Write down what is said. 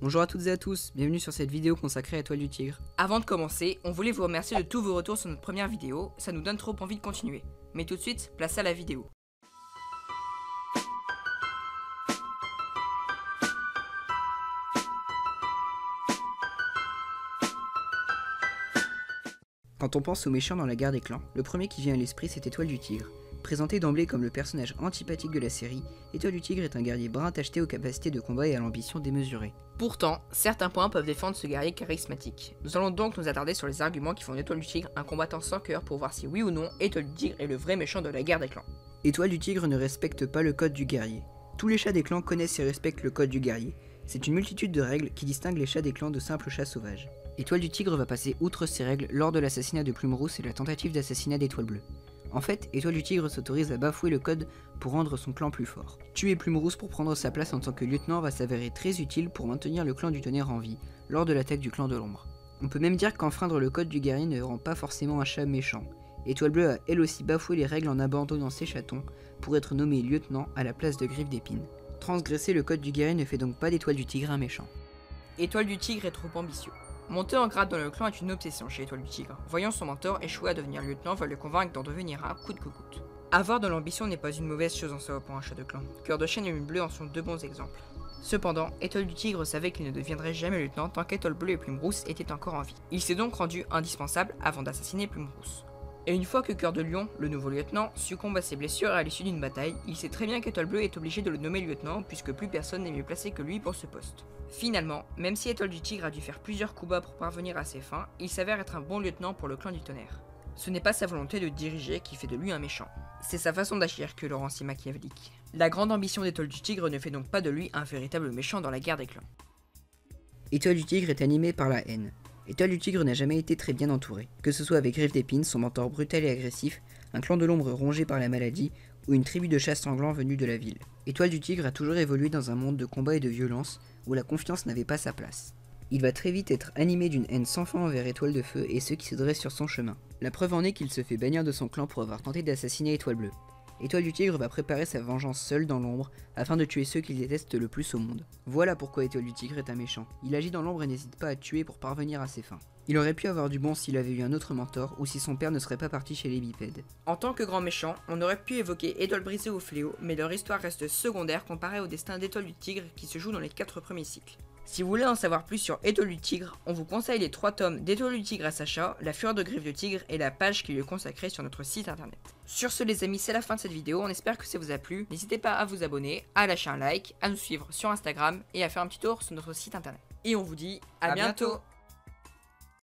Bonjour à toutes et à tous, bienvenue sur cette vidéo consacrée à Étoile du Tigre. Avant de commencer, on voulait vous remercier de tous vos retours sur notre première vidéo, ça nous donne trop envie de continuer. Mais tout de suite, place à la vidéo. Quand on pense aux méchants dans la guerre des clans, le premier qui vient à l'esprit c'est Étoile du Tigre. Présenté d'emblée comme le personnage antipathique de la série, Étoile du Tigre est un guerrier brun tacheté aux capacités de combat et à l'ambition démesurée. Pourtant, certains points peuvent défendre ce guerrier charismatique. Nous allons donc nous attarder sur les arguments qui font d'Étoile du Tigre un combattant sans cœur pour voir si oui ou non Étoile du Tigre est le vrai méchant de la guerre des clans. Étoile du Tigre ne respecte pas le code du guerrier. Tous les chats des clans connaissent et respectent le code du guerrier. C'est une multitude de règles qui distinguent les chats des clans de simples chats sauvages. Étoile du Tigre va passer outre ces règles lors de l'assassinat de Plume Rousse et la tentative d'assassinat d'Étoile Bleue. En fait, Étoile du Tigre s'autorise à bafouer le code pour rendre son clan plus fort. Tuer Plume Rousse pour prendre sa place en tant que lieutenant va s'avérer très utile pour maintenir le clan du Tonnerre en vie, lors de l'attaque du clan de l'Ombre. On peut même dire qu'enfreindre le code du guerrier ne rend pas forcément un chat méchant. Étoile Bleue a elle aussi bafoué les règles en abandonnant ses chatons pour être nommé lieutenant à la place de Griffe d'Épine. Transgresser le code du guerrier ne fait donc pas d'Étoile du Tigre un méchant. Étoile du Tigre est trop ambitieux. Monter en grade dans le clan est une obsession chez Étoile du Tigre. Voyant son mentor échouer à devenir lieutenant veut le convaincre d'en devenir un coûte que coûte. Avoir de l'ambition n'est pas une mauvaise chose en soi pour un chat de clan. Cœur de Chêne et Lune Bleue en sont deux bons exemples. Cependant, Étoile du Tigre savait qu'il ne deviendrait jamais lieutenant tant qu'Étoile Bleue et Plume Rousse étaient encore en vie. Il s'est donc rendu indispensable avant d'assassiner Plume Rousse. Et une fois que Cœur de Lion, le nouveau lieutenant, succombe à ses blessures à l'issue d'une bataille, il sait très bien qu'Étoile Bleue est obligé de le nommer lieutenant puisque plus personne n'est mieux placé que lui pour ce poste. Finalement, même si Étoile du Tigre a dû faire plusieurs coups bas pour parvenir à ses fins, il s'avère être un bon lieutenant pour le clan du Tonnerre. Ce n'est pas sa volonté de diriger qui fait de lui un méchant, c'est sa façon d'agir que le rend si machiavélique. La grande ambition d'Étoile du Tigre ne fait donc pas de lui un véritable méchant dans la guerre des clans. Étoile du Tigre est animé par la haine. Étoile du Tigre n'a jamais été très bien entouré, que ce soit avec Griffe d'Épine, son mentor brutal et agressif, un clan de l'ombre rongé par la maladie, ou une tribu de chats sanglants venue de la ville. Étoile du Tigre a toujours évolué dans un monde de combat et de violence, où la confiance n'avait pas sa place. Il va très vite être animé d'une haine sans fin envers Étoile de Feu et ceux qui se dressent sur son chemin. La preuve en est qu'il se fait bannir de son clan pour avoir tenté d'assassiner Étoile Bleue. Étoile du Tigre va préparer sa vengeance seul dans l'ombre afin de tuer ceux qu'il déteste le plus au monde. Voilà pourquoi Étoile du Tigre est un méchant. Il agit dans l'ombre et n'hésite pas à tuer pour parvenir à ses fins. Il aurait pu avoir du bon s'il avait eu un autre mentor ou si son père ne serait pas parti chez les bipèdes. En tant que grand méchant, on aurait pu évoquer Étoile Brisée ou Fléau, mais leur histoire reste secondaire comparée au destin d'Étoile du Tigre qui se joue dans les 4 premiers cycles. Si vous voulez en savoir plus sur Étoile du Tigre, on vous conseille les 3 tomes d'Étoile du Tigre à Sacha, La Fureur de Griffe de Tigre et la page qui lui est consacrée sur notre site internet. Sur ce les amis, c'est la fin de cette vidéo, on espère que ça vous a plu. N'hésitez pas à vous abonner, à lâcher un like, à nous suivre sur Instagram et à faire un petit tour sur notre site internet. Et on vous dit à bientôt.